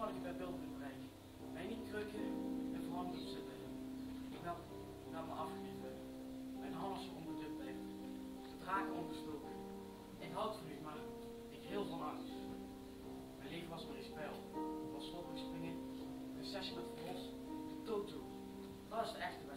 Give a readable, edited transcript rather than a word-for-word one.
had ik bij beeld bereik. Mij niet krukken en verlamd op zitten. Ik nam me afgegeven. Mijn harnas onderdrukt bleef. De draken ongestoken. Ik houd van u, maar ik ril van angst. Mijn leven was maar een spel. Van slot springen, een sessie met verlos, dood toe. Dat is de echte